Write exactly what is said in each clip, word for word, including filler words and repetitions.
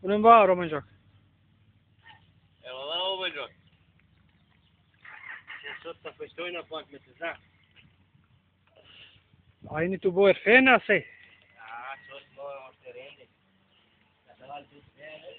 Pune-mi barul în joc. Evo da ovo joc. Сейчас что-то постой на память, да? Ai ni tu boer fena se. Ah, что что on terreno. Cada vez tu terreno.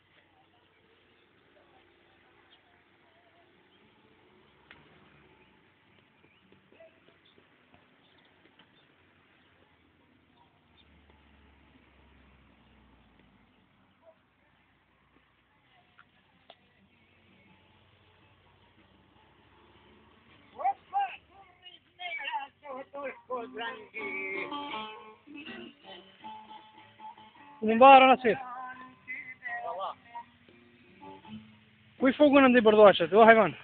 Pune-mi barul Nasir. Pui fogul în de bărdoace, tu hayvan.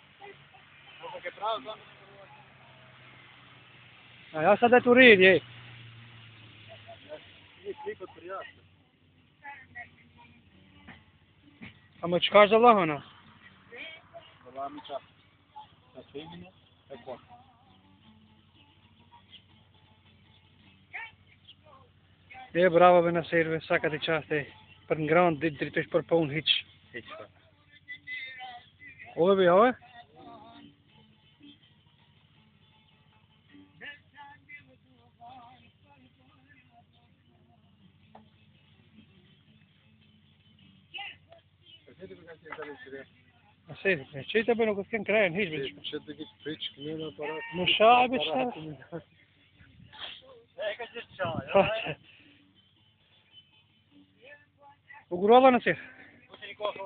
Ai, asta de tu ridi, ei. Am mă cicași de la hana. La mica. La femmina e qua. E bravo be Nasir, be saca de chaste. Për në grand, dit dritosh për punë hiç. Hiç pa. Ove be ove? Nasir, ce te bine cu skin krajen hiç be. Ce te git friç kimi aparat. Mos shabe çfarë? E ka gjithë çaj. U gurova Nasir. Po ti kohë.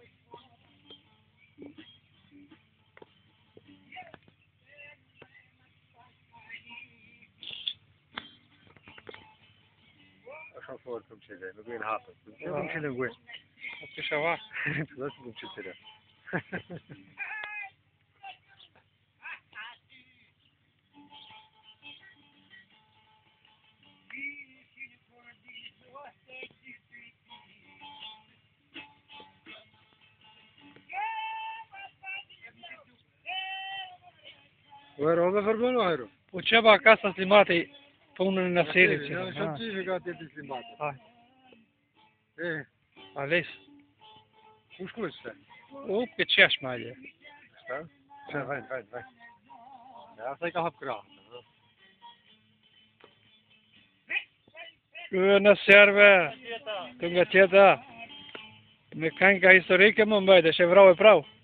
Așa fort cum ce de, nu vin hapă. Ce cum ce de gue. Atë shava. Nu știu cum ce de. Ora ove vorbim aero. Po çeva akasa slimati punën e Nasirit. Ja, što ti je gati ti slimate. Aj, E, ales. u shkuj se. U pe çesh malje. Šta? Šta, vajn, vajn, vajn. Ja, sa i ka hap krahë. Ky në serve. Të nga tjeta. Me kënga historike më mbajt, është e vrau e prau.